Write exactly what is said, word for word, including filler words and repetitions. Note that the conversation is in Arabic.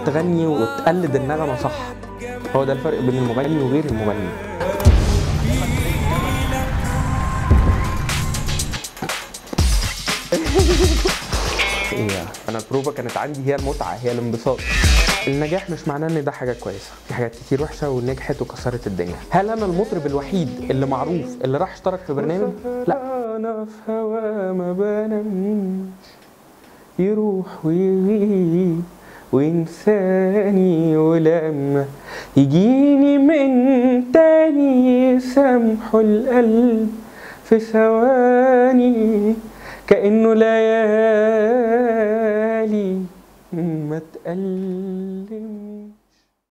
تغني وتقلد النغمه صح. هو ده الفرق بين المغني وغير المغني. انا البروفا كانت عندي هي المتعه، هي الانبساط. النجاح مش معناه ان ده حاجه كويسه، في حاجات كتير وحشه ونجحت وكسرت الدنيا. هل انا المطرب الوحيد اللي معروف اللي راح اشترك في برنامج؟ لا. انا في هوا ما بنامش، يروح ويغيب وينساني، ولما يجيني من تاني يسامحه القلب في ثواني، كأنه ليالي ما تألم.